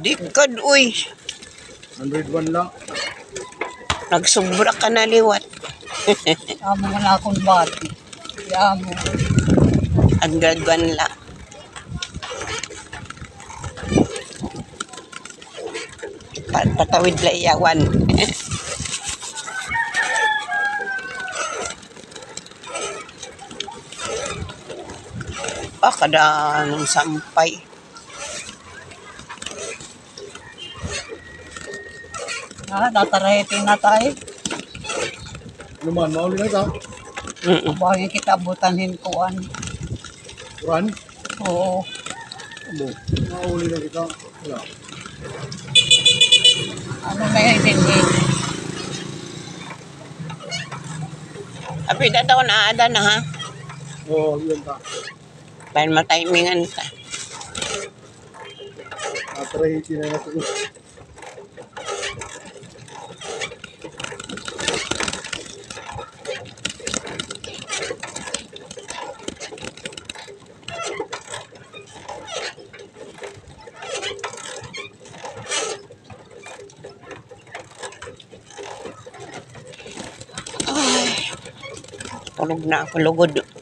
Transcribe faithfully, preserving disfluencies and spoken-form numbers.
Di God, uy. one oh one lang. Nagsubra ka na liwat. Amo nga na akong bati. Amo. Ang gagwan la. Pa- Patawid la iyawan. Ah, kada nung sampay. Ah, tatarahitin na tayo. Ano man, mauli na ito. Mm-mm. Buhangin kita butanhin kuan. Run. Oo. Ano? Mauli na kita. Wala. Ano na yung dinhin? Abi, dadaw na ada na ha. Oo, yun ta. Dahil matimingan ka. Natrahiti na natin. Ay, tulog na ako lugod.